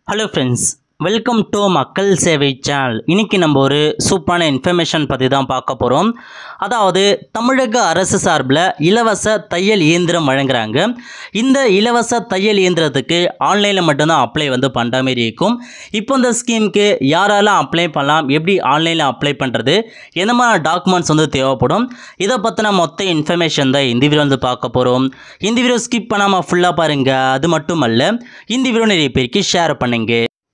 Hello friends, welcome to makkalsevai channel. இன்னைக்கு நம்ம ஒரு சூப்பரான இன்ஃபர்மேஷன் பத்தி தான் பார்க்க போறோம். அதாவது தமிழக அரசு சார்பில் இலவச தையல் இயந்திரம் வழங்குறாங்க. இந்த இலவச தையல் இயந்திரத்துக்கு ஆன்லைன்ல மட்டும் தான் அப்ளை பண்ற மாதிரி இருக்கும். இப்போ இந்த ஸ்கீமுக்கு யாரெல்லாம் அப்ளை பண்ணலாம், எப்படி ஆன்லைன்ல அப்ளை பண்றது, என்ன மாதிரி டாக்குமெண்ட்ஸ் தேவைப்படும், இதை பத்தின மொத்த இன்ஃபர்மேஷன் தான் இந்த வீடியோ பார்க்க போறோம். இந்த வீடியோ ஸ்கிப் பண்ணாம ஃபுல்லா பாருங்க. அது மட்டுமல்ல, இந்த வீடியோ நிறைய பேருக்கு ஷேர் பண்ணுங்க.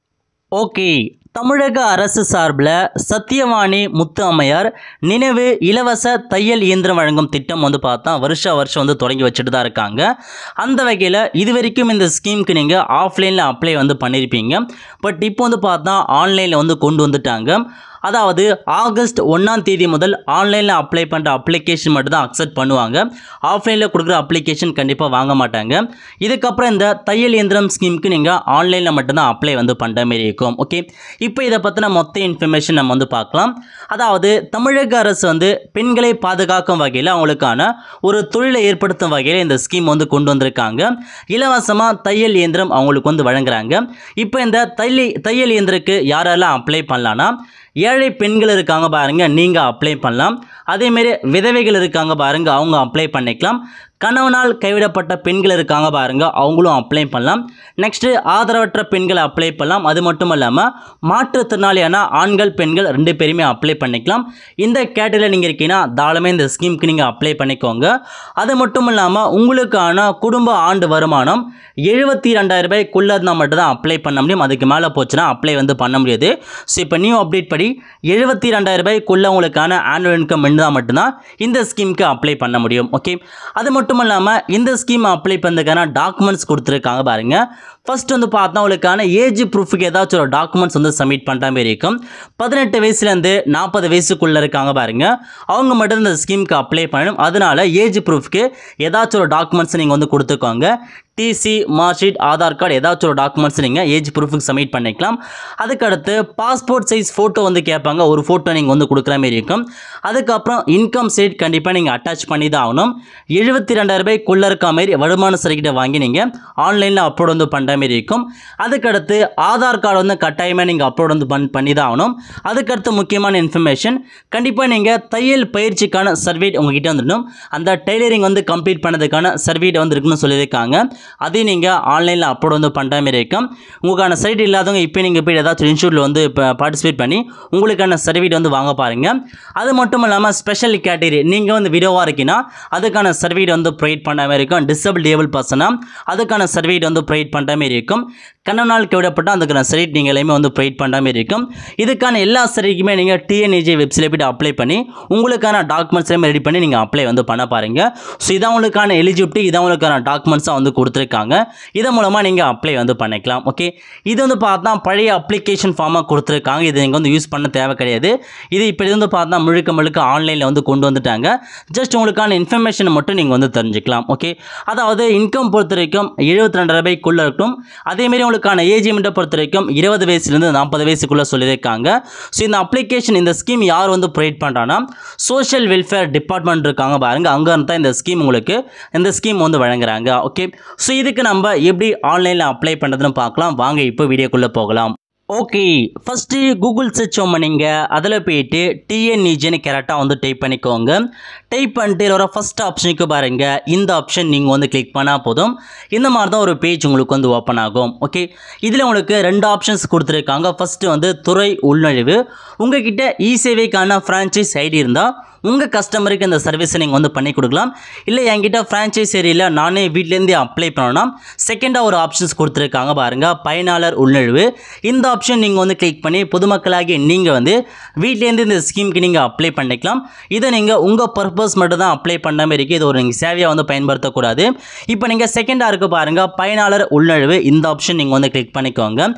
ஓகே, தமிழக அரசு சார்பில் சத்தியவாணி முத்து அம்மையார் நினைவு இலவச தையல் இயந்திரம் வழங்கும் திட்டம் பார்த்தா வருஷம் தொடங்கி வச்சுட்டு தான் இருக்காங்க. அந்த வகையில் இது வரைக்கும் இந்த ஸ்கீமுக்கு நீங்கள் ஆஃப்லைனில் அப்ளை பண்ணியிருப்பீங்க. பட் இப்போ பார்த்தா ஆன்லைனில் கொண்டு வந்துட்டாங்க. அதாவது ஆகஸ்ட் 1ஆம் தேதி முதல் ஆன்லைனில் அப்ளை பண்ணுற அப்ளிகேஷன் மட்டும் தான் அக்செப்ட் பண்ணுவாங்க. ஆஃப்லைனில் கொடுக்குற அப்ளிகேஷன் கண்டிப்பாக வாங்க மாட்டாங்க. இதுக்கப்புறம் இந்த தையல் இயந்திரம் ஸ்கீமுக்கு நீங்கள் ஆன்லைனில் மட்டும்தான் அப்ளை பண்ணுற மாரி இருக்கும். ஓகே, இப்போ இதை பற்றின மொத்த இன்ஃபர்மேஷன் நம்ம பார்க்கலாம். அதாவது தமிழக அரசு பெண்களை பாதுகாக்கும் வகையில் அவங்களுக்கான ஒரு தொழிலை ஏற்படுத்தும் வகையில் இந்த ஸ்கீம் கொண்டு வந்திருக்காங்க. இலவசமாக தையல் இயந்திரம் அவங்களுக்கு வழங்குறாங்க. இப்போ இந்த தையல் இயந்திரக்கு யாரெல்லாம் அப்ளை பண்ணலான்னா, ஏழை பெண்கள் இருக்காங்க பாருங்க, நீங்கள் அப்ளை பண்ணலாம். அதேமாரி விதவைகள் இருக்காங்க பாருங்க, அவங்க அப்ளை பண்ணிக்கலாம். கணவனால் கைவிடப்பட்ட பெண்கள் இருக்காங்க பாருங்க, அவங்களும் அப்ளை பண்ணலாம். நெக்ஸ்ட்டு ஆதரவற்ற பெண்களை அப்ளை பண்ணலாம். அது மட்டும் இல்லாமல் மாற்றுத்திறனாளியான ஆண்கள் பெண்கள் 2 பேருமே அப்ளை பண்ணிக்கலாம். இந்த கேட்டகரியில் நீங்கள் இருக்கீங்கன்னா தாராளமாக இந்த ஸ்கீமுக்கு நீங்கள் அப்ளை பண்ணிக்கோங்க. அது மட்டும் இல்லாமல் உங்களுக்கான குடும்ப ஆண்டு வருமானம் 72,000 ரூபாய்க்குள்ளே இருந்தால் மட்டும் தான் அப்ளை பண்ண முடியும். அதுக்கு மேலே போச்சுன்னா அப்ளை பண்ண முடியாது. ஸோ இப்போ நியூ அப்டேட் படி 72,000 ரூபாய்க்குள்ளே உங்களுக்கான ஆனுவல் இன்கம் இருந்தால் மட்டும்தான் இந்த ஸ்கீமுக்கு அப்ளை பண்ண முடியும். ஓகே, அது மட்டும் இல்லாமல் இந்த ஸ்கீம் அப்ளை பண்ணுறதுக்கான டாக்குமெண்ட்ஸ் கொடுத்துருக்காங்க பாருங்க. ஃபர்ஸ்ட் பார்த்தா உங்களுக்கான ஏஜ் ப்ரூஃபுக்கு ஏதாச்சும் ஒரு டாக்குமெண்ட்ஸ் சப்மிட் பண்ணுற மாதிரி இருக்கும். 18 வயசுலேருந்து 40 வயசுக்குள்ளே இருக்காங்க பாருங்க, அவங்க மட்டும் இந்த ஸ்கீமுக்கு அப்ளை பண்ணணும். அதனால ஏஜ் ப்ரூஃப்க்கு ஏதாச்சும் ஒரு டாக்குமெண்ட்ஸ் நீங்கள் கொடுத்துக்கோங்க. TC, mark sheet, Aadhaar card, ஏதாச்சும் ஒரு டாக்குமெண்ட்ஸ் நீங்கள் ஏஜ் ப்ரூஃபுக்கு சப்மிட் பண்ணிக்கலாம். அதுக்கடுத்து பாஸ்போர்ட் சைஸ் ஃபோட்டோ கேட்பாங்க, ஒரு ஃபோட்டோ நீங்கள் கொடுக்குற மாதிரி இருக்கும். அதுக்கப்புறம் இன்கம் ஸ்டேட் கண்டிப்பாக நீங்கள் அட்டாச் பண்ணி தான் ஆகணும். 72,000 ரூபாய்க்குள்ளே இருக்க மாதிரி வருமான சரிக்கிட்ட வாங்கி நீங்கள் ஆன்லைனில் அப்லோட் பண்ணுற மாதிரி இருக்கும். அதுக்கடுத்து ஆதார் கார்டு கட்டாயமாக நீங்கள் அப்லோட் பண்ணி தான் ஆகணும். அதுக்கடுத்து முக்கியமான இன்ஃபர்மேஷன், கண்டிப்பாக நீங்கள் தையல் பயிற்சிக்கான சர்டிஃபிகேட் உங்ககிட்ட வந்துடணும். அந்த டெய்லரிங் கம்ப்ளீட் பண்ணதுக்கான சர்டிஃபிகேட் இருக்குன்னு சொல்லியிருக்காங்க. அதையும் நீங்கள் ஆன்லைனில் அப்லோட் பண்ணுற மாதிரி இருக்கும். உங்களுக்கான சர்டிஃபிகேட் இல்லாதவங்க இப்போ நீங்கள் போய் ஏதாச்சும் இன்ஸ்டியூட்டில் இப்போ பார்ட்டிசிபேட் பண்ணி உங்களுக்கான சர்டிஃபிகேட் வாங்க பாருங்கள். அது மட்டும் இல்லாமல் ஸ்பெஷல் கேட்டகரி நீங்கள் விடோவாக இருக்கீங்கன்னா அதுக்கான சர்டிஃபிகேட் ப்ரொவைட் பண்ணுற மாதிரி இருக்கும். டிசபிள் பர்சனாக அதுக்கான சர்டிஃபிகேட் ப்ரொவைட் பண்ணுற மாதிரி இருக்கும். கண்ணனால் கைவிடப்பட்ட அதுக்கான சர்டிஃபிகேட் நீங்கள் எல்லாமே ப்ரொவைட் பண்ணுற மாதிரி இருக்கும். இதுக்கான எல்லா சர்டிஃபிகேட்டுமே நீங்கள் டிஎன்ஏஜி வெப்சைட்டில் போய்ட்டு அப்ளை பண்ணி உங்களுக்கான டாக்குமெண்ட்ஸ் எல்லாமே ரெடி பண்ணி நீங்கள் அப்ளை பண்ண பாருங்கள். ஸோ இதான் உங்களுக்கான எலிஜிபிலிட்டி, இதான் உங்களுக்கான டாக்குமெண்ட்ஸாக கொடுத்துருக்காங்க. இதன் மூலமாக நீங்கள் அப்ளை பண்ணிக்கலாம். ஓகே, இது பார்த்தா பழைய அப்ளிகேஷன் ஃபார்மாக கொடுத்துருக்காங்க. இது நீங்கள் யூஸ் பண்ண தேவை கிடையாது. இது இப்போ இது பார்த்தா முழுக்க ஆன்லைனில் கொண்டு வந்துட்டாங்க. ஜஸ்ட் உங்களுக்கான இன்ஃபர்மேஷன் மட்டும் நீங்கள் தெரிஞ்சுக்கலாம். ஓகே, அதாவது இன்கம் பொறுத்த வரைக்கும் 72,000 ரூபாய்க்குள்ளே இருக்கும். அதேமாரி உங்களுக்கான ஏஜ் லிமிட்டை பொறுத்த வரைக்கும் 20 வயசுலேருந்து 40 வயசுக்குள்ளே சொல்லியிருக்காங்க. ஸோ இந்த அப்ளிகேஷன், இந்த ஸ்கீம் யார் ப்ரொவைட் பண்ணுறாங்கன்னா சோஷியல் வெல்ஃபேர் டிபார்ட்மெண்ட் இருக்காங்க பாருங்க, அங்கே இருந்தால் இந்த ஸ்கீம் உங்களுக்கு இந்த ஸ்கீம் வழங்குறாங்க. ஓகே, ஸோ இதுக்கு நம்ம எப்படி ஆன்லைனில் அப்ளை பண்ணுறதுன்னு பார்க்கலாம். வாங்க இப்போ வீடியோக்குள்ளே போகலாம். ஓகே, ஃபஸ்ட்டு கூகுள் சர்ச் பண்ணிங்க, அதில் போயிட்டு டிஎன்இஜின்னு கரெக்டாக டைப் பண்ணிக்கோங்க. டைப் பண்ணிட்டு வர ஃபஸ்ட் ஆப்ஷனுக்கு பாருங்கள், இந்த ஆப்ஷன் நீங்கள் கிளிக் பண்ணால் போதும். இந்த மாதிரி தான் ஒரு பேஜ் உங்களுக்கு ஓப்பன் ஆகும். ஓகே, இதில் உங்களுக்கு 2 ஆப்ஷன்ஸ் கொடுத்துருக்காங்க. ஃபஸ்ட்டு துறை உள்நுழைவு. உங்ககிட்ட இ-சேவைக்கான ஃப்ரான்ச்சைஸ் ஐடி இருந்தால் உங்கள் கஸ்டமருக்கு இந்த சர்வீஸை நீங்கள் பண்ணி கொடுக்கலாம். இல்லை என்கிட்ட ஃப்ரான்ச்சைஸ் ஏரியில் நானே வீட்டிலேருந்தே அப்ளை பண்ணணும்னா செகண்டாக ஒரு ஆப்ஷன்ஸ் கொடுத்துருக்காங்க பாருங்கள், பயனாளர் உள்நுழைவு. இந்த ஆப்ஷன் நீங்கள் கிளிக் பண்ணி பொதுமக்களாகி நீங்கள் வீட்டிலேருந்து இந்த ஸ்கீமுக்கு நீங்கள் அப்ளை பண்ணிக்கலாம். இதை நீங்கள் உங்கள் பர்பஸ் மட்டும் தான் அப்ளை பண்ண மாதிரி இருக்குது. இது ஒரு நீங்கள் சேவையாக பயன்படுத்தக்கூடாது. இப்போ நீங்கள் செகண்டாக இருக்க பாருங்கள் பயனாளர் உள்நுழைவு, இந்த ஆப்ஷன் நீங்கள் கிளிக் பண்ணிக்கோங்க.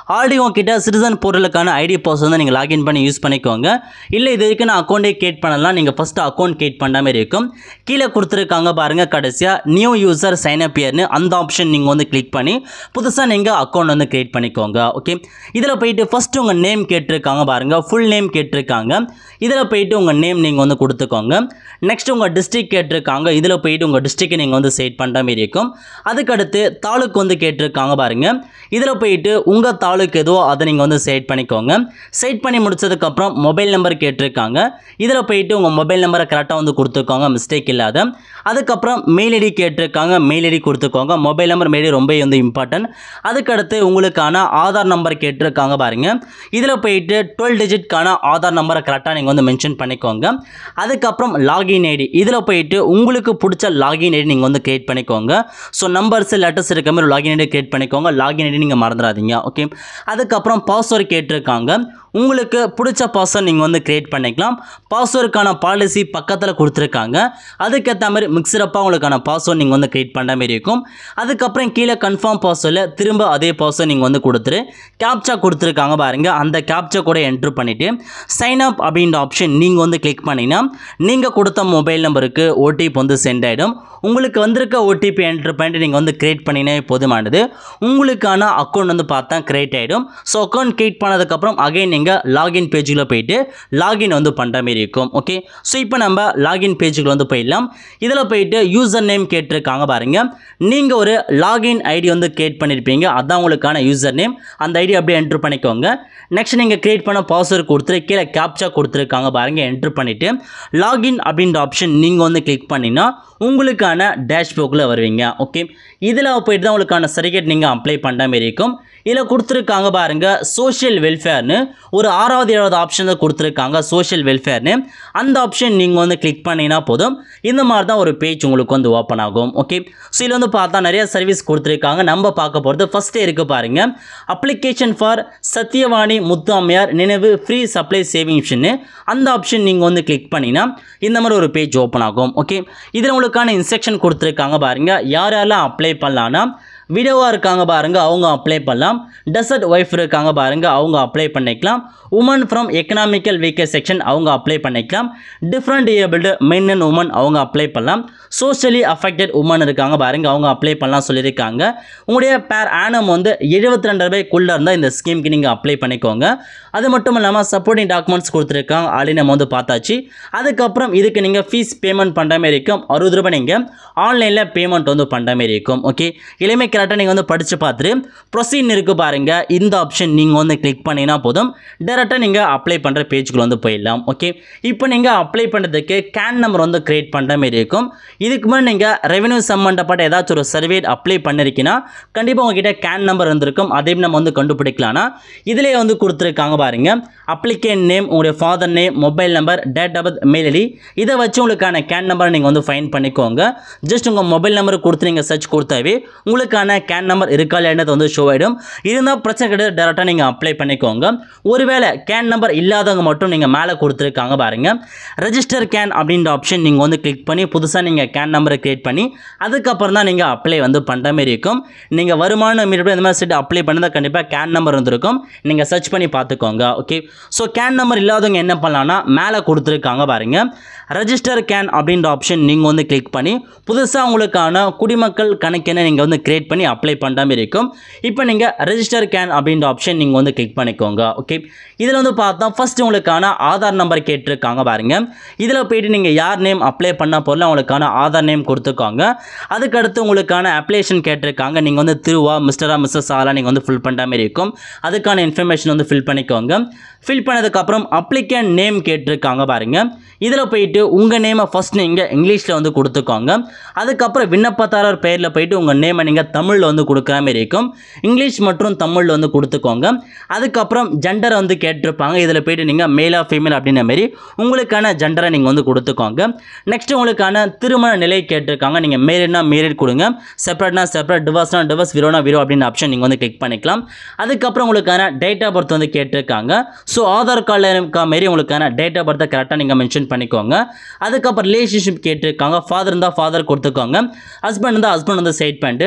ஆல்ரெடி உங்ககிட்ட சிட்டிசன் போர்ட்டலுக்கான ஐடி பாஸ் வந்து நீங்கள் லாகின் பண்ணி யூஸ் பண்ணிக்கோங்க. இல்லை இது வரைக்கும் நான் அக்கௌண்ட்டே கிரியேட் பண்ணலாம், நீங்கள் ஃபஸ்ட்டு அக்கௌண்ட் கிரியேட் பண்ண மாதிரி இருக்கும். கீழே கொடுத்துருக்காங்க பாருங்கள் கடைசியாக நியூ யூசர் சைன் அப் இயர்னு அந்த ஆப்ஷன் நீங்கள் வந்து கிளிக் பண்ணி புதுசாக நீங்கள் அக்கௌண்ட் வந்து கிரியேட் பண்ணிக்கோங்க. ஓகே, இதில் போயிட்டு ஃபஸ்ட்டு உங்கள் நேம் கேட்டிருக்காங்க பாருங்கள், ஃபுல் நேம் கேட்டிருக்காங்க. இதில் போயிட்டு உங்கள் நேம் நீங்கள் வந்து கொடுத்துக்கோங்க. நெக்ஸ்ட் உங்கள் டிஸ்ட்ரிக்ட் கேட்டிருக்காங்க, இதில் போயிட்டு உங்கள் டிஸ்ட்ரிக்டை நீங்கள் வந்து செட் பண்ணுற மாதிரி இருக்கும். அதுக்கடுத்து தாலுக்கு வந்து கேட்டிருக்காங்க பாருங்கள், இதில் போயிட்டு உங்கள் தாலுக்கு எதுவோ அதை நீங்கள் வந்து செட் பண்ணிக்கோங்க. செட் பண்ணி முடிச்சதுக்கப்புறம் மொபைல் நம்பர் கேட்டிருக்காங்க, இதில் போயிட்டு உங்கள் மொபைல் நம்பரை கரெக்டாக வந்து கொடுத்துக்கோங்க, மிஸ்டேக் இல்லாத. அதுக்கப்புறம் மெயில் ஐடி கேட்டிருக்காங்க, மெயில் ஐடி கொடுத்துக்கோங்க. மொபைல் நம்பர் மெயில் ஐடி ரொம்ப வந்து இம்பார்ட்டன்ட். அதுக்கடுத்து உங்களுக்கான ஆதார் நம்பர் கேட்டிருக்காங்க பாருங்கள், இதில் போயிட்டு 12 டிஜிட்கான ஆதார் நம்பரை கரெக்டாக நீங்கள் வந்து மென்ஷன் பண்ணிக்கோங்க. அதுக்கப்புறம் லாகின் ஐடி, இதில் போயிட்டு உங்களுக்கு பிடிச்ச லாகின் ஐடி நீங்கள் வந்து கிரியேட் பண்ணிக்கோங்க. ஸோ நம்பர்ஸ் லெட்டர்ஸ் இருக்க மாதிரி லாகின் ஐடி கிரியேட் பண்ணிக்கோங்க. லாகின் ஐடி நீங்கள் மறந்துடாதீங்க. ஓகே, அதுக்கப்புறம் பாஸ்வேர்டு கேட்டிருக்காங்க, உங்களுக்கு பிடிச்ச பாஸ்வேர்டு நீங்கள் வந்து கிரியேட் பண்ணிக்கலாம். பாஸ்வேர்டுக்கான பாலிசி பக்கத்தில் கொடுத்துருக்காங்க, அதுக்கேற்ற மாதிரி மிக்சரப்பாக உங்களுக்கான பாஸ்வேர்டு நீங்கள் வந்து கிரியேட் பண்ணுற மாதிரி இருக்கும். அதுக்கப்புறம் கீழே கன்ஃபார்ம் பாஸ்வேர்டில் திரும்ப அதே பாஸ்வேர்டு நீங்கள் வந்து கொடுத்துரு கேப்சா கொடுத்துருக்காங்க பாருங்கள், அந்த கேப்சா கூட என்ட்ரு பண்ணிவிட்டு சைன் அப் அப்படின்ற ஆப்ஷன் நீங்கள் வந்து கிளிக் பண்ணிங்கன்னா நீங்கள் கொடுத்த மொபைல் நம்பருக்கு ஓடிபி வந்து சென்ட் ஆகிடும். உங்களுக்கு வந்திருக்க ஓடிபி என்ட்ரு பண்ணிட்டு நீங்கள் வந்து கிரியேட் பண்ணினே போதுமானது. உங்களுக்கான அக்கௌண்ட் வந்து பார்த்தா கிரியேட் ஆகிடும். ஸோ அக்கௌண்ட் கிரியேட் பண்ணதுக்கப்புறம் அகைன் நீங்கள் லாகின் பேஜுக்குள்ள போயிட்டு லாகின் வந்து பண்ணுற மாதிரி இருக்கும். ஓகே, ஸோ இப்போ நம்ம லாகின் பேஜுக்குள்ள வந்து போயிடலாம். இதில் போயிட்டு யூசர் நேம் கேட்டிருக்காங்க பாருங்கள், நீங்கள் ஒரு லாகின் ஐடி வந்து கிரியேட் பண்ணியிருப்பீங்க, அதுதான் உங்களுக்கான யூசர் நேம். அந்த ஐடி அப்படியே என்ட்ரு பண்ணிக்கோங்க. நெக்ஸ்ட் நீங்கள் கிரியேட் பண்ண பாஸ்வேர்டு கொடுத்துட்டு கீழே கேப்சா கொடுத்துருக்காங்க பாருங்கள், என்ட்ரு பண்ணிவிட்டு லாகின் அப்படின்ற ஆப்ஷன் நீங்கள் வந்து கிளிக் பண்ணினா உங்களுக்கான டேஷ்போர்டில் வருவீங்க. ஓகே, இதில் போயிட்டு தான் உங்களுக்கான சர்டிஃபிகேட் நீங்கள் அப்ளை பண்ணுற மாதிரி இருக்கும். இதில் கொடுத்துருக்காங்க பாருங்கள் சோஷியல் வெல்ஃபேர்னு ஒரு 6வது 7வது ஆப்ஷன் தான் கொடுத்துருக்காங்க, சோஷியல் வெல்ஃபேர்னு. அந்த ஆப்ஷன் நீங்கள் வந்து கிளிக் பண்ணினா போதும், இந்த மாதிரி தான் ஒரு பேஜ் உங்களுக்கு வந்து ஓப்பன் ஆகும். ஓகே, ஸோ இதில் வந்து பார்த்தா நிறைய சர்வீஸ் கொடுத்துருக்காங்க. நம்ம பார்க்க போகிறது ஃபஸ்ட்டே இருக்குது பாருங்கள், அப்ளிகேஷன் ஃபார் சத்யவாணி முத்தாமையார் நினைவு ஃப்ரீ சப்ளை சேவிங் மிஷின்னு அந்த ஆப்ஷன் நீங்கள் வந்து கிளிக் பண்ணினா இந்த மாதிரி ஒரு பேஜ் ஓப்பன் ஆகும். ஓகே, இதில் உங்களுக்கான இன்ஸ்ட்ரக்ஷன் கொடுத்துருக்காங்க பாருங்கள், யார் யாரெல்லாம் அப்ளை பண்ணலான்னா விடோவாக இருக்காங்க பாருங்கள், அவங்க அப்ளை பண்ணலாம். டெசர்ட் ஒய்ஃப் இருக்காங்க பாருங்கள், அவங்க அப்ளை பண்ணிக்கலாம். Women from economical weaker section அவங்க அப்ளை பண்ணிக்கலாம். Different abled men and women அவங்க அப்ளை பண்ணலாம். சோஷியலி அஃபெக்டட் உமன் இருக்காங்க பாருங்கள், அவங்க அப்ளை பண்ணலாம் சொல்லியிருக்காங்க. உங்களுடைய பேர் ஆனம் வந்து 72 ரூபாய்க்குள்ளே இருந்தால் இந்த ஸ்கீமுக்கு நீங்கள் அப்ளை பண்ணிக்கோங்க. அது மட்டும் இல்லாமல் சப்போர்ட்டிங் டாக்குமெண்ட்ஸ் கொடுத்துருக்காங்க, ஆல்ரெடி நம்ம வந்து பார்த்தாச்சு. அதுக்கப்புறம் இதுக்கு நீங்கள் ஃபீஸ் பேமெண்ட் பண்ணுற மாதிரி இருக்கும். 60 ரூபாய் நீங்கள் ஆன்லைனில் பேமெண்ட் வந்து பண்ணுற மாதிரி இருக்கும். ஓகே, இளமை கரெக்டாக நீங்கள் வந்து படித்து பார்த்துட்டு ப்ரொசீட் இருக்குது பாருங்கள், இந்த ஆப்ஷன் நீங்கள் வந்து கிளிக் பண்ணினா போதும், டேரெக்டாக நீங்கள் அப்ளை பண்ணுற பேஜுக்குள்ள வந்து போயிடலாம். ஓகே, இப்போ நீங்கள் அப்ளை பண்ணுறதுக்கு கேன் நம்பர் வந்து கிரியேட் பண்ணுற மாதிரி இருக்கும். இதுக்கு முன்னாடி நீங்கள் ரெவென்யூ சம்மந்தப்பட்ட ஏதாச்சும் ஒரு சர்வே அப்ளை பண்ணிருக்கீங்கன்னா கண்டிப்பாக உங்ககிட்ட கேன் நம்பர் இருந்திருக்கும், அதையும் நம்ம வந்து கண்டுபிடிக்கலாம்னா இதிலே வந்து கொடுத்துருக்காங்க பாருங்கள், அப்ளிகேன் நேம், உங்களுடைய father name, mobile number, date of birth, mail ID, இதை வச்சு உங்களுக்கான கேன் நம்பரை நீங்கள் வந்து ஃபைண்ட் பண்ணிக்கோங்க. ஜஸ்ட் உங்கள் மொபைல் நம்பர் கொடுத்து நீங்கள் சர்ச் கொடுத்தாவே உங்களுக்கான கேன் நம்பர் இருக்கா இல்லைன்றது வந்து ஷோ ஆகிடும். இருந்தால் பிரச்சனை கிடையாது, டேரெக்டாக நீங்கள் அப்ளை பண்ணிக்கோங்க. ஒருவேளை கேன் நம்பர் இல்லாதவங்க மட்டும் நீங்கள் மேலே கொடுத்துருக்காங்க பாருங்கள், ரெஜிஸ்டர் கேன் அப்படின்ற ஆப்ஷன் நீங்கள் வந்து கிளிக் பண்ணி புதுசாக நீங்கள் கேன் நம்பரை கிரியேட் பண்ணி அதுக்கப்புறம் தான் நீங்கள் அப்ளை வந்து பண்ணுற மாதிரி இருக்கும். நீங்கள் வருமானம் மீறி இந்த மாதிரி செட் அப்ளை பண்ணால் கண்டிப்பாக கேன் நம்பர் வந்துருக்கும், நீங்கள் சர்ச் பண்ணி பார்த்துக்கோங்க. ஓகே, ஸோ கேன் நம்பர் இல்லாதவங்க என்ன பண்ணலான்னா மேலே கொடுத்துருக்காங்க பாருங்கள், ரெஜிஸ்டர் கேன் அப்படின்ற ஆப்ஷன் நீங்கள் வந்து கிளிக் பண்ணி புதுசாக உங்களுக்கான குடிமக்கள் கணக்கென நீங்கள் வந்து கிரியேட் பண்ணி அப்ளை பண்ணுற மாதிரி இருக்கும். இப்போ நீங்கள் ரெஜிஸ்டர் கேன் அப்படின்ற ஆப்ஷன் நீங்கள் வந்து கிளிக் பண்ணிக்கோங்க. ஓகே, இதில் வந்து பார்த்தா ஃபஸ்ட்டு உங்களுக்கான ஆதார் நம்பர் கேட்டிருக்காங்க பாருங்கள், இதில் போயிட்டு நீங்கள் யார் நேம் அப்ளை பண்ண போல உங்களுக்கான ஆதார் நேம் கொடுத்துக்கோங்க. அதுக்கடுத்து உங்களுக்கான அப்ளிகேஷன் கேட்டிருக்காங்க, நீங்கள் வந்து திருவா மிஸ்டரா மிஸ்ஸஸ் ஆலாம் நீங்கள் வந்து ஃபில் பண்ணுற மாதிரி இருக்கும். அதுக்கான இன்ஃபர்மேஷன் வந்து ஃபில் பண்ணிக்கோங்க. ஃபில் பண்ணதுக்கப்புறம் அப்ளிகேன் நேம் கேட்டிருக்காங்க பாருங்கள், இதில் போயிட்டு உங்கள் நேமை ஃபஸ்ட் நீங்கள் இங்கிலீஷில் வந்து கொடுத்துக்கோங்க. அதுக்கப்புறம் விண்ணப்பதாரர் பெயரில் போயிட்டு உங்கள் நேமை நீங்கள் தமிழில் வந்து கொடுக்குற மாதிரி இருக்கும். இங்கிலீஷ் மற்றும் தமிழில் வந்து கொடுத்துக்கோங்க. அதுக்கப்புறம் ஜெண்டரை வந்து கேட்டிருப்பாங்க, இதில் போயிட்டு நீங்கள் மேலா ஃபீமேல் அப்படின்ற மாதிரி உங்களுக்கான ஜெண்டரை நீங்கள் வந்து கொடுத்துக்கோங்க. நெக்ஸ்ட் உங்களுக்கான திருமண நிலை கேட்டிருக்காங்க, நீங்கள் மேரிட்னா மேரிட் கொடுங்க, செப்பரேட்னா செப்பரேட், டிவோர்ஸ்னா டிவோர்ஸ், விரோனா விரோ அப்படின்னு ஆப்ஷன் நீங்கள் வந்து கிளிக் பண்ணிக்கலாம். அதுக்கப்புறம் உங்களுக்கான டேட் ஆஃப் பர்த் வந்து கேட்டிருக்காங்க. ஸோ ஆதார் கார்டில் இருக்க மாரி உங்களுக்கான டேட் ஆஃப் பர்த்தை கரெக்டாக நீங்கள் மென்ஷன் பண்ணிக்கோங்க. அதுக்கப்புறம் ரிலேஷன்ஷிப் கேட்டிருக்காங்க, ஃபாதர் இருந்தால் ஃபாதர் கொடுத்துக்கோங்க, ஹஸ்பண்ட் இருந்தால் ஹஸ்பண்ட் வந்து செட் பண்ணிட்டு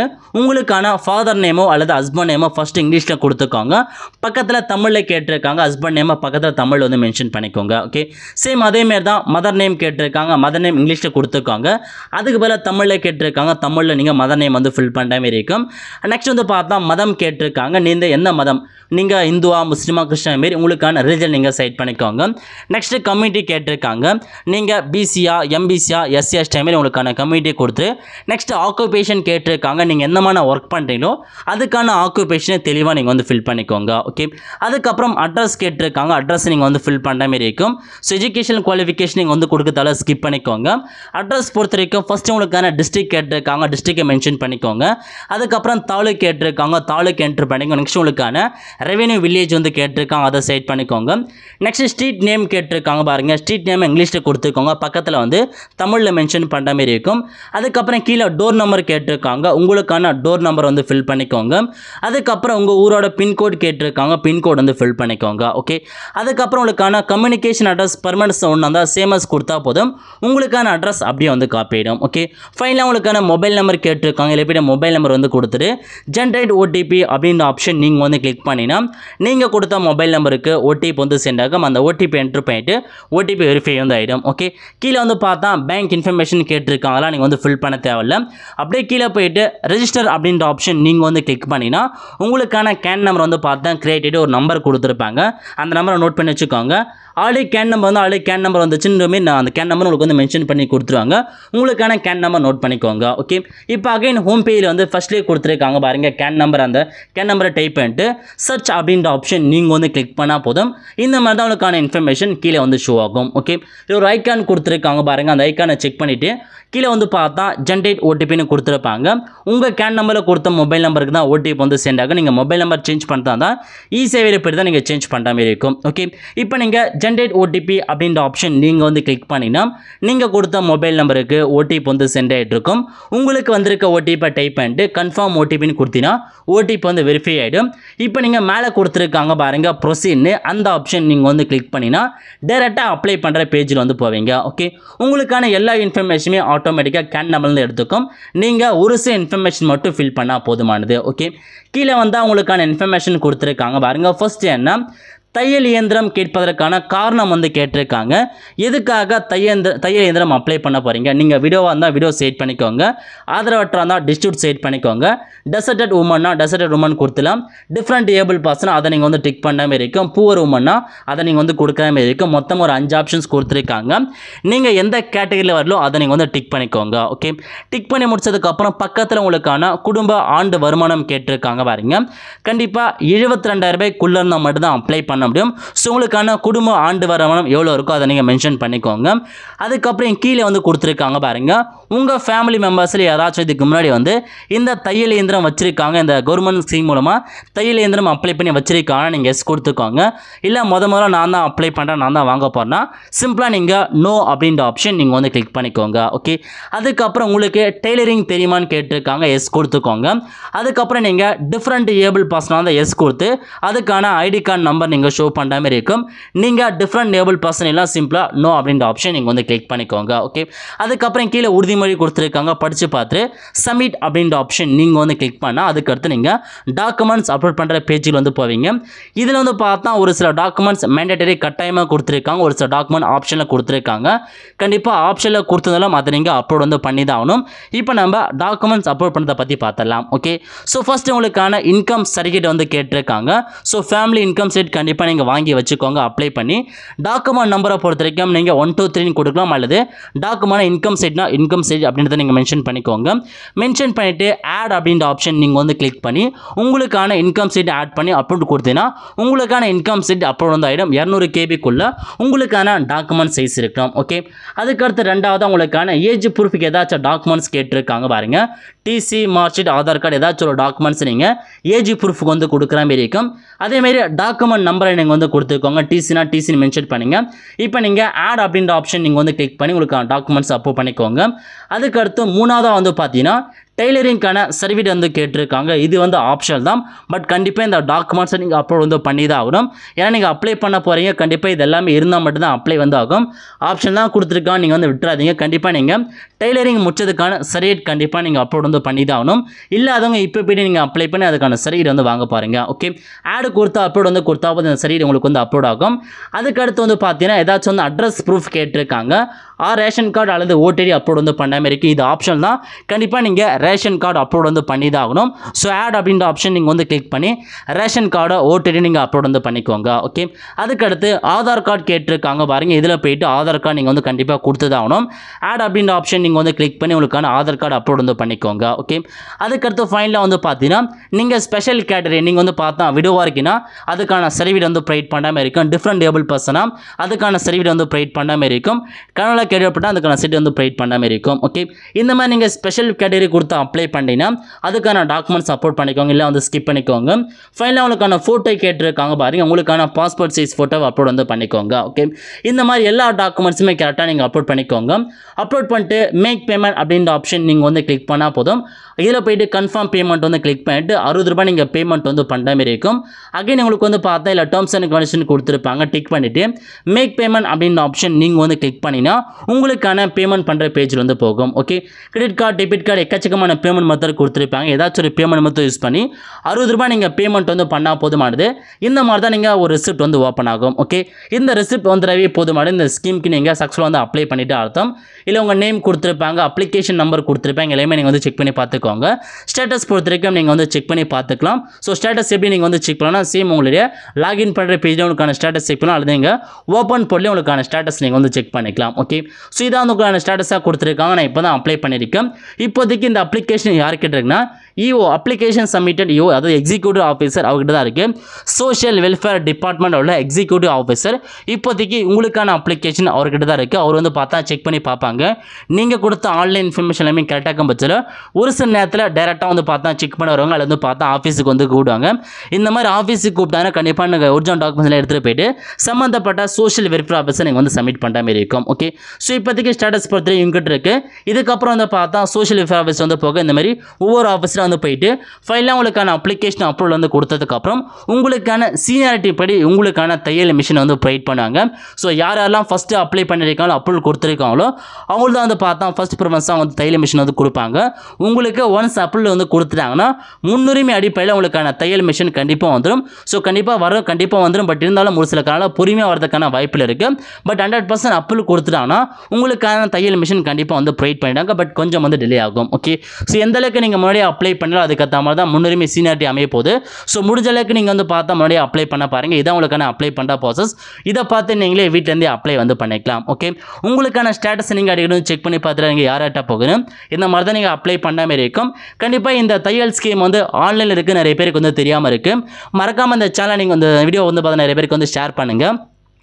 உங்களுக்கான ஃபாதர் நேமோ அல்லது ஹஸ்பண்ட் நேமோ ஃபர்ஸ்ட் இங்கிலீஷில் கொடுத்துக்கோங்க. பக்கத்தில் தமிழில் கேட்டிருக்காங்க, ஹஸ்பண்ட் நேமோ பக்கத்தில் தமிழ் வந்து மென்ஷன் பண்ணிக்கோங்க. ஓகே, சேம் அதேமாரி தான் மதர் நேம் கேட்டிருக்காங்க, மதர் நேம் இங்கிலீஷில் கொடுத்துக்கோங்க. அதுக்கு பதிலாக தமிழில் கேட்டிருக்காங்க, தமிழில் நீங்கள் மதர் நேம் வந்து ஃபில் பண்ணுற மாதிரி இருக்கும். நெக்ஸ்ட் வந்து பார்த்தா மதம் கேட்டிருக்காங்க, நீங்கள் எந்த மதம், நீங்கள் இந்துவா முஸ்லீமா கிறிஸ்டின் மாரி உங்களுக்கான ரிலிஜன் நீங்கள் செட் பண்ணிக்கோங்க. நெக்ஸ்ட் கம்யூனிட்டி கேட்டிருக்காங்க, நீங்கள் பிசியா எம்பிசியா எஸ்சிஎஸ் டைமில் உங்களுக்கான கம்யூனிட்டி கொடுத்து நெக்ஸ்ட் ஆக்குபேஷன் கேட்டிருக்காங்க, நீங்கள் எந்தமான ஒர்க் பண்ணுறீங்களோ அதுக்கான ஆக்குபேஷனை தெளிவாக நீங்கள் வந்து ஃபில் பண்ணிக்கோங்க. ஓகே, அதுக்கப்புறம் அட்ரஸ் கேட்டிருக்காங்க, அட்ரஸ் நீங்கள் வந்து ஃபில் பண்ணுற மாதிரி இருக்கும். ஸோ எஜுகேஷன் குவாலிஃபிகேஷன் நீங்கள் வந்து கொடுக்கறதால ஸ்கிப் பண்ணிக்கோங்க. அட்ரஸ் பொறுத்த வரைக்கும் ஃபஸ்ட்டு உங்களுக்கான டிஸ்ட்ரிக்ட் கேட்டிருக்காங்க, டிஸ்ட்ரிக்டை மென்ஷன் பண்ணிக்கோங்க. அதுக்கப்புறம் தாலுக் கேட்டிருக்காங்க, தாலுக் என்ட்ரு பண்ணிக்கோங்க. நெக்ஸ்ட் உங்களுக்கான ரெவென்யூ வில்லேஜ் வந்து கேட்டிருக்காங்க, அதை செட் பண்ணிக்கோங்க. நெக்ஸ்ட் ஸ்ட்ரீட் நேம் கேட்டிருக்காங்க பாருங்கள், ஸ்ட்ரீட் நேம் இங்கிலீஷில் கொடுத்துக்கோங்க, பக்கத்தில் வந்து தமிழில் மென்ஷன் பண்ணுற மாதிரி இருக்கும். அதுக்கப்புறம் கீழே டோர் நம்பர் கேட்டிருக்காங்க, உங்களுக்கான டோர் நம்பர் வந்து ஃபில் பண்ணிக்கோங்க. அதுக்கப்புறம் உங்கள் ஊரோட பின்கோட் கேட்டிருக்காங்க, பின்கோட் வந்து ஃபில் பண்ணிக்கோங்க. ஓகே, அதுக்கப்புறம் உங்களுக்கான கம்யூனிகேஷன் அட்ரஸ் பர்மனன்ஸ் ஒன்று வந்தால் சேமஸ் கொடுத்தா போதும், உங்களுக்கான அட்ரஸ் அப்படியே வந்து காப்பி ஆகிடும். ஓகே, ஃபைனலாக உங்களுக்கான மொபைல் நம்பர் கேட்டிருக்காங்க, இல்லை மொபைல் நம்பர் வந்து கொடுத்துட்டு ஜென்ரேட் ஓடிபி அப்படின்ற ஆப்ஷன் நீங்கள் வந்து கிளிக் பண்ணினா நீங்கள் கொடுத்த மொபைல் நம்பருக்கு ஓடிபி வந்து சென்ட் ஆகும். அந்த ஓடிபி என்ட்ரு பண்ணிட்டு ஓடிபி வெரிஃபை வந்து ஆகிடும். ஓகே, கீழே வந்து பார்த்தா பேங்க் இன்ஃபர்மேஷன் கேட்டிருக்காங்களா, நீங்கள் வந்து ஃபில் பண்ண தேவையில்ல. அப்படியே கீழே போயிட்டு ரெஜிஸ்டர் அப்படின்ற ஆப்ஷன் நீங்கள் வந்து கிளிக் பண்ணினா உங்களுக்கான கேன் நம்பர் வந்து பார்த்தா கிரியேட் ஒரு நம்பர் கொடுத்துருப்பாங்க, அந்த நம்பரை நோட் பண்ணி வச்சுக்கோங்க. ஆல்ரெடி கேன் நம்பர் வந்து கேன் நம்பர் வந்துச்சுன்னு நான் அந்த கேன் நம்பர் உங்களுக்கு வந்து மென்ஷன் பண்ணி கொடுத்துருவாங்க, உங்களுக்கான கேன் நம்பர் நோட் பண்ணிக்கோங்க. ஓகே, இப்போ அகைன் ஹோம் பேஜில் வந்து ஃபஸ்ட்லேயே கொடுத்துருக்காங்க பாருங்கள் கேன் நம்பர், அந்த கேன் நம்பரை டைப் பண்ணிட்டு சர்ச் அப்படின்ற ஆப்ஷன் நீங்கள் வந்து கிளிக் பண்ணால் போதும், இந்த மாதிரி தான் உங்களுக்கான இன்ஃபர்மேஷன் கீழே வந்து ஷோ ஆகும். ஓகே, ஒரு ஐக்கான் கொடுத்துருக்காங்க பாருங்கள், அந்த ஐக்கானை செக் பண்ணிவிட்டு கீழே வந்து பார்த்தா ஜென்ரேட் ஓடிபின்னு கொடுத்துருப்பாங்க. உங்கள் கேன் நம்பரில் கொடுத்த மொபைல் நம்பருக்கு தான் ஓடிபி வந்து சென்ட் ஆகும். நீங்கள் மொபைல் நம்பர் சேஞ்ச் பண்ணுறதா தான் இ-சேவையில் போய்ட்டு தான் நீங்கள் சேஞ்ச் பண்ணுற மாதிரி இருக்கும். ஓகே, இப்போ நீங்கள் ஜென்ரேட் ஓடிபி அப்படின்ற ஆப்ஷன் நீங்கள் வந்து கிளிக் பண்ணினா நீங்கள் கொடுத்த மொபைல் நம்பருக்கு ஓடிபி வந்து சென்ட் ஆகிட்டு இருக்கும். உங்களுக்கு வந்திருக்க ஓடிபி டைப் பண்ணிட்டு கன்ஃபார்ம் ஓடிபின்னு கொடுத்தீங்கன்னா ஓடிபி வந்து வெரிஃபை ஆகிடும். இப்போ நீங்கள் மேலே கொடுத்துருக்காங்க பாருங்கள் ப்ரொசீட்னு, அந்த ஆப்ஷன் நீங்கள் வந்து கிளிக் பண்ணினா டேரெக்டாக அப்ளை பண்ணுற பேஜில் வந்து போவீங்க. ஓகே, உங்களுக்கான எல்லா இன்ஃபர்மேஷனுமே ஆட்டோமேட்டிக்காக கேன் நம்பர்லேருந்து எடுத்துக்கும், நீங்கள் ஒரு சில இன்ஃபர்மேஷன் மட்டும் ஃபில் பண்ணால் போதுமானது. ஓகே, கீழே வந்தால் உங்களுக்கான இன்ஃபர்மேஷன் கொடுத்துருக்காங்க பாருங்கள். ஃபர்ஸ்ட் என்ன, தையல் இயந்திரம் கேட்பதற்கான காரணம் வந்து கேட்டிருக்காங்க, எதுக்காக தையல் இயந்திரம் அப்ளை பண்ண போகிறீங்க, நீங்கள் வீடியோவாக இருந்தால் வீடியோ செட் பண்ணிக்கோங்க, ஆதரவற்றாக இருந்தால் டிஸ்ட்ரிபியூட் செட் பண்ணிக்கோங்க, டெசர்டட் உமன்னா டெசர்டட் உமன் கொடுத்துலாம், டிஃப்ரெண்ட் ஏபிள் பர்சன் அதை நீங்கள் வந்து டிக் பண்ண மாதிரி இருக்கும், புவர் உமன்னா அதை நீங்கள் வந்து கொடுக்குற மாதிரி இருக்கும். மொத்தம் ஒரு 5 ஆப்ஷன்ஸ் கொடுத்துருக்காங்க, நீங்கள் எந்த கேட்டகரியில் வரலோ அதை நீங்கள் வந்து டிக் பண்ணிக்கோங்க. ஓகே, டிக் பண்ணி முடிச்சதுக்கப்புறம் பக்கத்தில் உங்களுக்கான குடும்ப ஆண்டு வருமானம் கேட்டிருக்காங்க பாருங்க. கண்டிப்பாக 72,000 ரூபாய்க்குள்ளே இருந்தால் மட்டும்தான் அப்ளை பண்ண முடியும். ஸோ உங்களுக்கான குடும்ப ஆண்டு வருமானம் எவ்வளோ இருக்கோ அதை நீங்கள் மென்ஷன் பண்ணிக்கோங்க. அதுக்கப்புறம் கீழே வந்து கொடுத்துருக்காங்க பாருங்க, உங்கள் ஃபேமிலி மெம்பர்ஸில் யாராச்சும் இதுக்கு முன்னாடி வந்து இந்த தையல் இயந்திரம் வச்சிருக்காங்க, இந்த கவர்மெண்ட் ஸ்கீம் மூலமாக தையல் இயந்திரம் அப்ளை பண்ணி வச்சிருக்காங்க, நீங்கள் எஸ் கொடுத்துக்கோங்க. இல்லை முதல்ல நான் தான் அப்ளை பண்ணுறேன், நான் தான் வாங்க போகிறேன்னா சிம்பிளாக நீங்கள் நோ அப்படின்ற ஆப்ஷன் நீங்கள் வந்து கிளிக் பண்ணிக்கோங்க. ஓகே, அதுக்கப்புறம் உங்களுக்கு டெய்லரிங் தெரியுமான்னு கேட்டிருக்காங்க, எஸ் கொடுத்துக்கோங்க. அதுக்கப்புறம் நீங்கள் டிஃப்ரெண்ட் ஏபிள் பர்சனாக தான் எஸ் கொடுத்து அதுக்கான ஐடி கார்டு நம்பர் நீங்கள் ஷோ பண்ணுற மாதிரி இருக்கும். நீங்கள் டிஃப்ரெண்ட் ஏபிள் பர்சன் எல்லாம் சிம்பிளாக நோ அப்படின்ற ஆப்ஷன் நீங்கள் வந்து கிளிக் பண்ணிக்கோங்க. ஓகே, அதுக்கப்புறம் கீழே உறுதிமொழி கொடுத்துருக்காங்க, படித்து பார்த்து சப்மிட் அப்படின்ற ஆப்ஷன் நீங்கள் வந்து கிளிக் பண்ணால் அதுக்கடுத்து நீங்கள் டாக்குமெண்ட்ஸ் அப்லோட் பண்ணுற பேஜில் வந்து போவீங்க. இதில் வந்து பார்த்தா ஒரு சில டாக்குமெண்ட்ஸ் மேண்டேட்டரி கட்டாயமாக கொடுத்துருக்காங்க, ஒரு சில டாக்குமெண்ட் ஆப்ஷனில் கொடுத்துருக்காங்க. கண்டிப்பாக ஆப்ஷனில் கொடுத்ததாலும் அதை நீங்கள் அப்லோட் வந்து பண்ணி தான் ஆகணும். இப்போ நம்ம டாக்குமெண்ட்ஸ் அப்லோட் பண்ணுறதை பற்றி பார்த்துடலாம். ஓகே, ஸோ ஃபர்ஸ்ட் உங்களுக்கான இன்கம் சர்டிஃபிகேட் வந்து கேட்டிருக்காங்க. ஸோ ஃபேமிலி இன்கம் சர்டிஃபிகேட் கண்டிப்பாக நீங்கள் வாங்கி வச்சுக்கோங்க, அப்ளை பண்ணி. டாக்குமெண்ட் நம்பரை பொறுத்த வரைக்கும் நீங்கள் 1 2 3 கொடுக்கலாம், அல்லது டாக்குமெண்ட் இன்கம் சைட்னா இன்கம் சைட் அப்படின்றத நீங்கள் மென்ஷன் பண்ணிக்கோங்க. மென்ஷன் பண்ணிவிட்டு ஆட் அப்படின்ற ஆப்ஷன் நீங்கள் வந்து கிளிக் பண்ணி உங்களுக்கான இன்கம் சைட் ஆட் பண்ணி அப்லோட் கொடுத்தீங்கன்னா உங்களுக்கான இன்கம் சைட் அப்லோட் வந்து ஆகிடும். 200 KB உங்களுக்கான டாக்குமெண்ட் சைஸ் இருக்கும். ஓகே, அதுக்கடுத்து ரெண்டாவது உங்களுக்கான ஏஜ் ப்ரூஃபுக்கு ஏதாச்சும் டாக்குமெண்ட்ஸ் கேட்டிருக்காங்க பாருங்க, TC mark sheet Aadhaar card ஏதாச்சும் ஒரு டாக்குமெண்ட்ஸ் நீங்கள் ஏஜ் ப்ரூஃபுக்கு வந்து கொடுக்குற மாதிரி இருக்கும். அதேமாரி டாக்குமெண்ட் நம்பரை நீங்கள் வந்து கொடுத்துக்கோங்க, டிசினா டிசின்னு மென்ஷன் பண்ணுங்க. இப்போ நீங்கள் ஆட் அப்படின்ற ஆப்ஷன் நீங்கள் வந்து கிளிக் பண்ணி உங்களுக்கு டாக்குமெண்ட்ஸ் அப்லோட் பண்ணிக்கோங்க. அதுக்கடுத்து மூணாவதாக வந்து பார்த்தீங்கன்னா டெய்லரிங்கான சர்டிஃபிகேட் வந்து கேட்டிருக்காங்க. இது வந்து ஆப்ஷனல் தான். பட் கண்டிப்பாக இந்த டாக்குமெண்ட்ஸை நீங்கள் அப்லோட் வந்து பண்ணி தான் ஆகணும். ஏன்னா நீங்கள் அப்ளை பண்ண போகிறீங்க, கண்டிப்பாக இது எல்லாமே இருந்தால் மட்டும்தான் அப்ளை வந்து ஆகும். ஆப்ஷன் தான் கொடுத்துருக்காங்க, நீங்கள் வந்து விட்டுறாதீங்க. கண்டிப்பாக நீங்கள் டெய்லரிங் முடிச்சதுக்கான சர்டிஃபிகேட் கண்டிப்பாக நீங்கள் அப்லோட் வந்து பண்ணி தான் ஆகணும். இல்லாதவங்க இப்போ போய்ட்டு நீங்கள் அப்ளை பண்ணி அதுக்கான சர்டிஃபிகேட் வந்து வாங்க பாருங்கள். ஓகே, ஆடு கொடுத்தா அப்லோட் வந்து கொடுத்தா போது அந்த சர்டிஃபிகேட் உங்களுக்கு வந்து அப்லோட் ஆகும். அதுக்கடுத்து வந்து பார்த்தீங்கன்னா ஏதாச்சும் வந்து அட்ரஸ் ப்ரூஃப் கேட்டிருக்காங்க. ரேஷன் கார்டு அல்லது ஓடிடி அப்லோட் வந்து பண்ணாமல் இருக்குது. இது ஆப்ஷன் தான். கண்டிப்பாக நீங்கள் ரேஷன் கார்டு அப்லோட் வந்து பண்ணி தான் ஆகணும். ஸோ ஆட் அப்படின்ற ஆப்ஷன் நீங்கள் வந்து கிளிக் பண்ணி ரேஷன் கார்டை ஓடிடி நீங்கள் அப்லோட் வந்து பண்ணிக்கோங்க. ஓகே, அதுக்கடுத்து ஆதார் கார்டு கேட்டிருக்காங்க பாருங்கள். இதில் போயிட்டு ஆதார் கார்டு நீங்கள் வந்து கண்டிப்பாக கொடுத்து தான் ஆகணும். ஆட் அப்படின்ற ஆப்ஷன் நீங்கள் வந்து கிளிக் பண்ணி உங்களுக்கான ஆதார் கார்டு அப்லோட் வந்து பண்ணிக்கோங்க. ஓகே, அதுக்கடுத்து ஃபைனலாக வந்து பார்த்தீங்கன்னா நீங்கள் ஸ்பெஷல் கேட்டகரி நீங்கள் வந்து பார்த்தா விடோவாக இருக்குன்னா அதுக்கான சர்டிஃபிகேட் வந்து ப்ரொவைட் பண்ணாமல் இருக்கும். டிஃப்ரெண்ட் ஏபிள் பர்சனாக அதுக்கான சர்டிஃபிகேட் வந்து ப்ரொவைட் பண்ணாமல் இருக்கும். கனவுல கேட்கப்பட்டால் அதுக்கான சர்டிஃபிகேட் வந்து ப்ரொவைட் பண்ணாமல் இருக்கும். ஓகே, இந்த மாதிரி நீங்கள் ஸ்பெஷல் கேட்டகரி கொடுத்து அப்ளை பண்ணிங்கன்னா அதுக்கான டாக்குமெண்ட்ஸ் அப்லோட் பண்ணிக்கோங்க, இல்லை வந்து ஸ்கிப் பண்ணிக்கோங்க. ஃபைனலாக உங்களுக்கான ஃபோட்டோ கேட்டிருக்காங்க பாருங்கள். உங்களுக்கான பாஸ்போர்ட் சைஸ் ஃபோட்டோ அப்லோட் வந்து பண்ணிக்கோங்க. ஓகே, இந்த மாதிரி எல்லா டாக்குமெண்ட்ஸுமே கரெக்டாக நீங்கள் அப்லோட் பண்ணிக்கோங்க. அப்லோட் பண்ணிட்டு மேக் பேமெண்ட் அப்படின்ற ஆப்ஷன் நீங்கள் வந்து கிளிக் பண்ணால் போதும். இதில் போய்ட்டு கன்ஃபார்ம் பேமெண்ட் வந்து கிளிக் பண்ணிட்டு 60 ரூபாய் நீங்கள் பேமெண்ட் வந்து பண்ணுற மாதிரி இருக்கும். அகைன் உங்களுக்கு வந்து பார்த்தா இல்லை டேர்ம்ஸ் அண்ட் கண்டிஷன் கொடுத்துருப்பாங்க. டிக் பண்ணிவிட்டு மேக் பேமெண்ட் அப்படின்ற ஆப்ஷன் நீங்கள் வந்து கிளிக் பண்ணினா உங்களுக்கான பேமெண்ட் பண்ணுற பேஜில் வந்து போகும். Okay, credit card, debit card, எக்கச்சக்கமான பேமெண்ட் மெத்தட் கொடுத்துருப்பாங்க. ஏதாச்சும் ஒரு பேமெண்ட் மெத்தட் யூஸ் பண்ணி 60 ரூபாய் நீங்கள் பேமெண்ட் வந்து பண்ணால் போதுமானது. இந்த மாதிரி தான் நீங்கள் ஒரு ரிசிப்ட் வந்து ஓப்பன் ஆகும். ஓகே, இந்த ரிசிப்ட் வந்துடவே போதுமானது. இந்த ஸ்கீமுக்கு நீங்கள் சக்ஸஸ்ஃபுல்லாக வந்து அப்ளை பண்ணிட்டு அர்த்தம். இல்லை உங்கள் நேம் கொடுத்துருப்பாங்க, அப்ளிகேஷன் நம்பர் கொடுத்துருப்பாங்க, எல்லாமே நீங்கள் வந்து செக் பண்ணி பார்த்துக்கோங்க. ஸ்டேட்டஸ் பொறுத்திருக்கும் நீங்கள் வந்து செக் பண்ணி பார்த்துக்கலாம். ஸோ ஸ்டேட்டஸ் எப்படி நீங்கள் வந்து செக் பண்ணலாம், சேம் உங்களுடைய லாகின் பண்ணுற பேஜில் உங்களுக்கான ஸ்டேட்டஸ் செக் பண்ணலாம், அல்லது நீங்கள் ஓப்பன் போர்ட்லேயே உங்களுக்கான ஸ்டேட்டஸ் நீங்கள் வந்து செக் பண்ணிக்கலாம். ஓகே, ஸோ இதான் உங்களுக்கான ஸ்டேட்டஸாக கொடுத்துருக்காங்க. நான் இப்போ தான் அப்ளை பண்ணியிருக்கேன். இப்போதைக்கு இந்த அப்ளிகேஷன் யார்கிட்ட இருக்குன்னா இஓ அப்ளிகேஷன் சப்மிட்டட் இஓ, அதாவது எக்ஸிக்யூட்டிவ் ஆஃபீஸர் அவர்கிட்ட தான் இருக்குது. சோஷியல் வெல்ஃபேர் டிபார்ட்மெண்ட் உள்ள எக்ஸிக்யூட்டிவ் ஆஃபீஸர். இப்போதைக்கு உங்களுக்கான அப்ளிகேஷன் அவர்கிட்ட தான் இருக்குது. அவர் வந்து பார்த்தா செக் பண்ணி பார்ப்பாங்க. நீங்கள் கொடுத்த ஆன்லைன் இன்ஃபர்மேஷன் எல்லாமே கரெக்டாக இருக்கும் பட்சத்தில் ஒரு சில நேரத்தில் டேரெக்டாக வந்து பார்த்தா செக் பண்ண வருவாங்க, அல்லது வந்து பார்த்தா ஆஃபீஸுக்கு வந்து கூப்பிடுவாங்க. இந்த மாதிரி ஆஃபீஸுக்கு கூப்பிட்டாங்கன்னா கண்டிப்பாக நீங்கள் ஒரிஜினல் டாக்குமெண்ட்ஸ் எடுத்துகிட்டு போயிட்டு சம்மந்தப்பட்ட சோஷியல் வெல்ஃபேர் ஆஃபீஸர் நீங்கள் வந்து சப்மிட் பண்ணுற மாதிரி இருக்கும். ஓகே, ஸோ இப்போதைக்கு ஸ்டேட்டஸ் பொறுத்து இவங்ககிட்ட இருக்குது. இதுக்கப்புறம் வந்து பார்த்தா சோஷியல் வெல்ஃபேர் ஆஃபீஸ் வந்து போக இந்த மாதிரி ஒவ்வொரு ஆஃபீஸில் வந்து போயிட்டு ஃபைனலாக உங்களுக்கான அப்ளிகேஷன் அப்ரூவல் வந்து கொடுத்ததுக்கப்புறம் உங்களுக்கான சீனியாரிட்டி படி உங்களுக்கான தையல் மிஷின் வந்து ப்ரொவைட் பண்ணுவாங்க. ஸோ யாரெல்லாம் ஃபஸ்ட்டு அப்ளை பண்ணியிருக்காங்களோ அப்ரூவல் கொடுத்துருக்காங்களோ அவங்களுக்கு தான் வந்து பார்த்தா ஃபஸ்ட் ப்ரிஃபரன்ஸாக வந்து தையல் மிஷின் வந்து கொடுப்பாங்க. உங்களுக்கு ஒன்ஸ் அப்ரூவல் வந்து கொடுத்துட்டாங்கன்னா முன்னுரிமை அடிப்படையில் உங்களுக்கான தையல் மிஷின் கண்டிப்பாக வந்துடும். ஸோ கண்டிப்பாக வந்துடும். பட் இருந்தாலும் ஒரு சில காலம் பொறுமையாக வரதுக்கான வாய்ப்பில் இருக்குது. பட் 100% அப்ரூவல் கொடுத்துட்டாங்கன்னா உங்களுக்கான தையல் மிஷின் கண்டிப்பாக வந்து ப்ரொவைட் பண்ணிட்டாங்க. பட் கொஞ்சம் வந்து டிலே ஆகும். ஓகே, ஸோ எந்த அளவுக்கு நீங்கள் முன்னாடியே அப்ளை பண்ணலாம் அதுக்கேற்ற மாதிரி தான் முன்னுரிமை சீனியாரிட்டி அமைய போகுது. ஸோ முடிஞ்ச அளவுக்கு நீங்கள் வந்து பார்த்தா முன்னாடியே அப்ளை பண்ண பாருங்கள். இதான் உங்களுக்கான அப்ளை பண்ணுற ப்ராசஸ். இதை பார்த்து நீங்களே வீட்டிலேருந்தே அப்ளை வந்து பண்ணிக்கலாம். ஓகே, உங்களுக்கான ஸ்டேட்டஸ் நீங்கள் அடிக்கடி செக் பண்ணி பார்த்துட்டு நீங்கள் யார்கிட்ட போகணும் இந்த மாதிரி தான் நீங்கள் அப்ளை பண்ண மாதிரி இருக்கும். கண்டிப்பாக இந்த தையல் ஸ்கீம் வந்து ஆன்லைனில் இருக்குது, நிறைய பேருக்கு வந்து தெரியாமல் இருக்குது. மறக்காமல் இந்த சேனலை நீங்கள் இந்த வீடியோ வந்து பார்த்து நிறைய பேருக்கு வந்து ஷேர் பண்ணுங்கள்.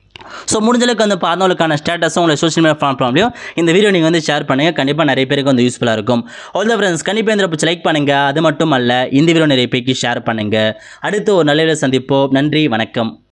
ஸோ முடிஞ்சளவுக்கு வந்து பார்த்தவங்களுக்கான ஸ்டேட்டஸும் உங்களை சோஷியல் மீடியா பிளாட்ஃபார்ம்லையும் இந்த வீடியோ நீங்கள் வந்து ஷேர் பண்ணுங்கள். கண்டிப்பாக நிறைய பேருக்கு வந்து யூஸ்ஃபுல்லாக இருக்கும். ஆல் த ஃப்ரெண்ட்ஸ், கண்டிப்பாக இந்த பிடிச்சி லைக் பண்ணுங்கள். அது மட்டும் அல்ல, இந்த வீடியோ நிறைய பேருக்கு ஷேர் பண்ணுங்கள். அடுத்து ஒரு நல்ல வீடியோ சந்திப்போம். நன்றி, வணக்கம்.